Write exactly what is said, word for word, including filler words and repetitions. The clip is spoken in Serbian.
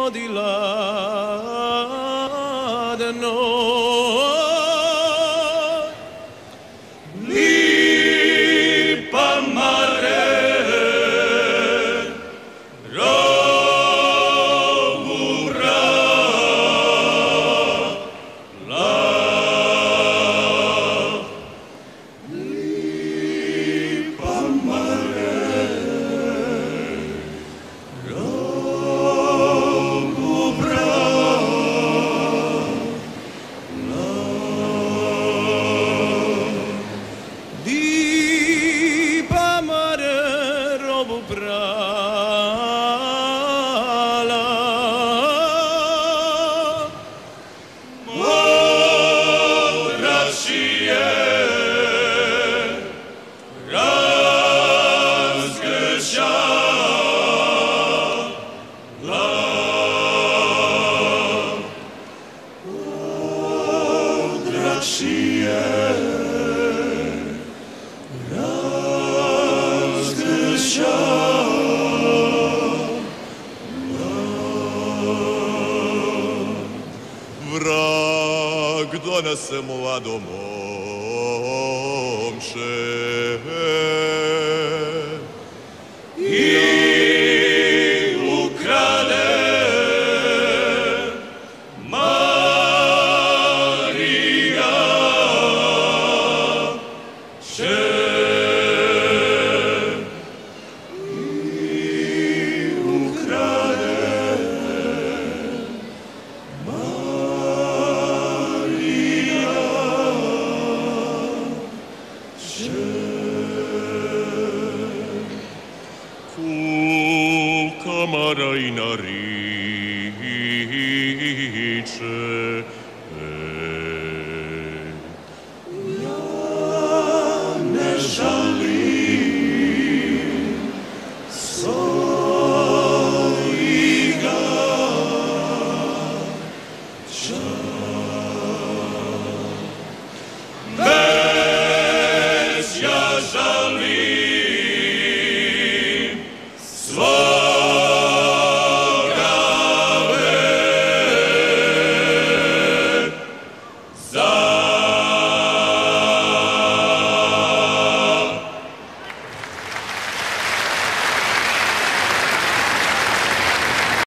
di là da noi. Lipa mare, robura, la lipa mare, robura, la lipa mare, robura, la modrašije razgršala modrašije vrag donese mladom momče i ukrade Marija čer i ukrade Marina